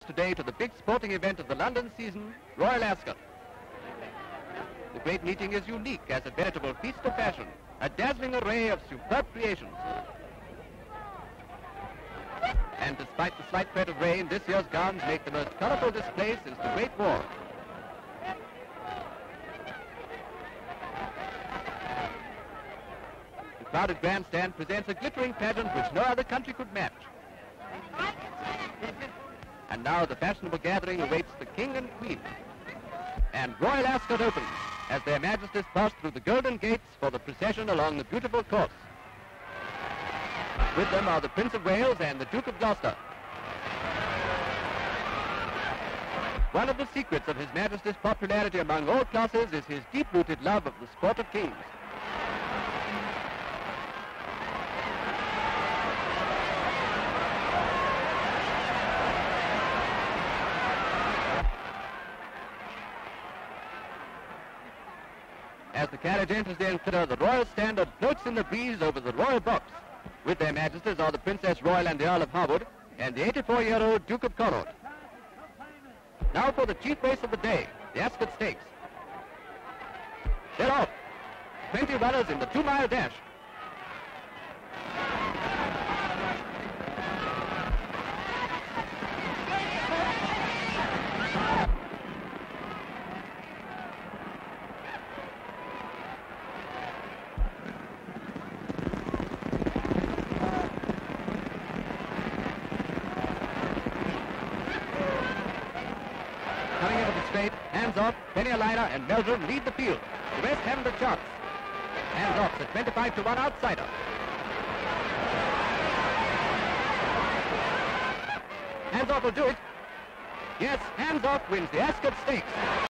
today to the big sporting event of the London season, Royal Ascot. The great meeting is unique as a veritable feast of fashion, a dazzling array of superb creations. And despite the slight threat of rain, this year's gowns make the most colorful display since the Great War. The crowded grandstand presents a glittering pageant which no other country could match. And now the fashionable gathering awaits the King and Queen. And Royal Ascot opens as their Majesties pass through the golden gates for the procession along the beautiful course. With them are the Prince of Wales and the Duke of Gloucester. One of the secrets of His Majesty's popularity among all classes is his deep-rooted love of the sport of kings. As the carriage enters the enclosure, the royal standard floats in the breeze over the royal box. With their Majesties are the Princess Royal and the Earl of Harwood, and the 84-year-old Duke of Connaught. Now for the chief race of the day, the Ascot Stakes. They're off. 20 runners in the 2-mile dash. Coming into the straight, Hands Off, Penny Alina and Meldrum lead the field. The rest haven't a chance. Hands Off's a 25 to 1 outsider. Hands Off will do it. Yes, Hands Off wins the Ascot Stakes.